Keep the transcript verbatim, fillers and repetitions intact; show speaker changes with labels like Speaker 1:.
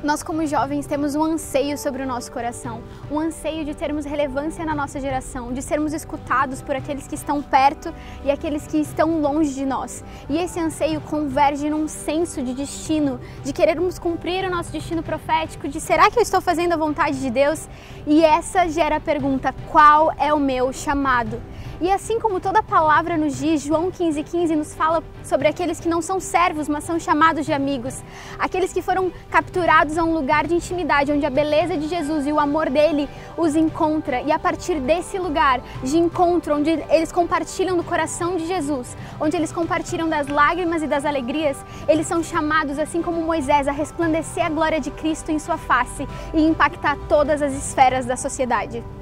Speaker 1: Nós, como jovens, temos um anseio sobre o nosso coração, um anseio de termos relevância na nossa geração, de sermos escutados por aqueles que estão perto e aqueles que estão longe de nós. E esse anseio converge num senso de destino, de querermos cumprir o nosso destino profético, de será que eu estou fazendo a vontade de Deus? E essa gera a pergunta, qual é o meu chamado? E assim como toda palavra nos diz, João quinze, quinze nos fala sobre aqueles que não são servos, mas são chamados de amigos. Aqueles que foram capturados a um lugar de intimidade, onde a beleza de Jesus e o amor dele os encontra. E a partir desse lugar de encontro, onde eles compartilham do coração de Jesus, onde eles compartilham das lágrimas e das alegrias, eles são chamados, assim como Moisés, a resplandecer a glória de Cristo em sua face e impactar todas as esferas da sociedade.